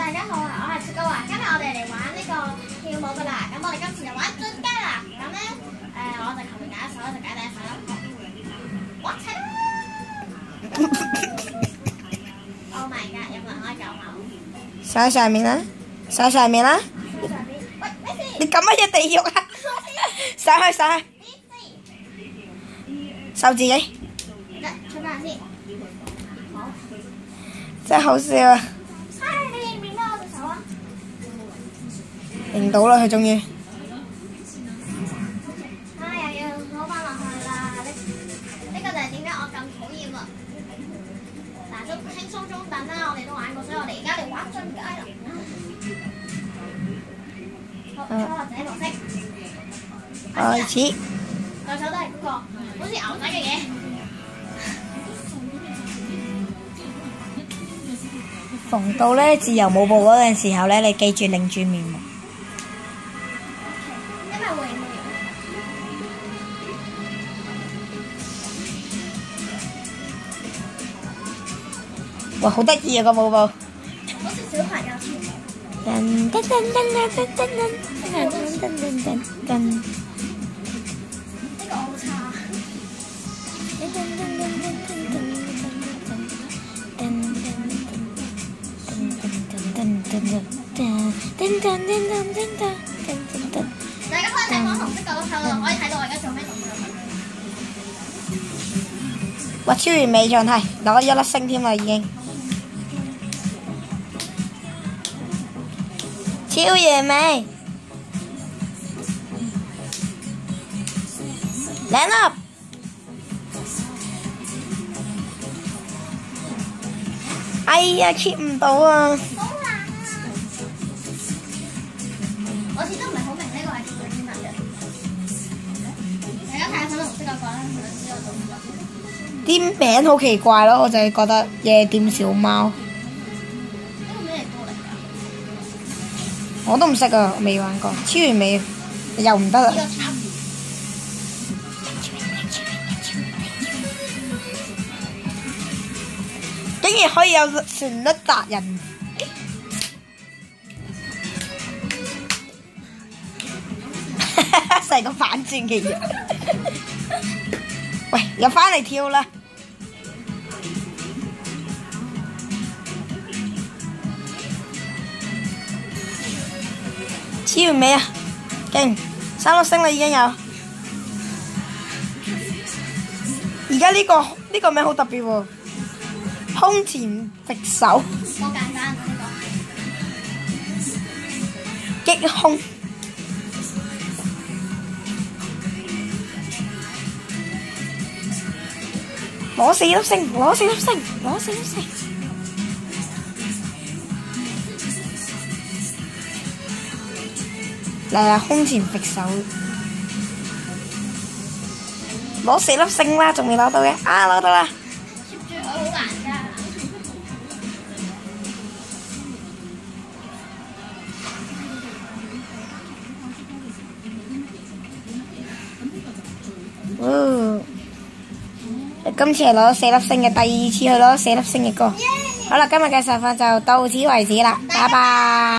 大家好啊，我係雪糕啊，今日我哋嚟玩呢個跳舞噶啦，咁我哋今次就玩進階啦，咁咧我就求其揀一首，就揀第一首啦，玩齊啦 ！Oh my god， 有冇人可以救我？ 上上面啦，上上面啦。 上邊，喂，咩事？ 你咁乜嘢地獄啊？上去上去，收自己。 得，出翻先。好。 真係好笑啊！ 你認唔認得我隻手啊？ 認到啦，佢終於。 又要攞翻落去啦！呢個就係點解我咁討厭啊！嗱，都輕鬆中等啦，我哋都玩過，所以我哋而家嚟玩進階啦。好，初學者模式。 開始。 對手都係嗰個好似牛仔嘅嘢。 逢到咧自由舞步嗰陣時候咧，你記住擰住面目。 因為會哇，好得意啊個舞步！ 好似小朋友跳舞。 噔噔噔噔噔噔噔噔噔噔噔。 呢個我好差。大家可以睇翻紅色嗰個頭度，可以睇到我而家做咩動作。 哇，超完美狀態，攞咗1粒星添啦已經。超完美。2粒。哎呀 ，keep 唔到啊！ 好難啊！我始終唔係好明呢個係點樣嘅。大家睇下粉紅色嗰個啦，就知我做唔做。 啲名好奇怪咯，我就係覺得夜店小貓。 呢個咩歌嚟㗎？ 我都唔識啊，我未玩過，超完美，又唔得啦。 呢個慘。 竟然可以有旋律達人，成個反轉嘅嘢。喂，又翻嚟跳啦！超完美啊！勁，3粒星啦已經有。而家呢個名好特別喎。胸前直手， 好簡單啊！呢個擊胸，攞4粒星，攞4粒星，攞4粒星。嚟胸前直手，攞4粒星啦，仲未攞到嘅，啊攞到啦！ 好難㗎。 今次係攞4粒星嘅，第2次去攞4粒星嘅歌。好啦，今日嘅實況就到此為止啦，拜拜。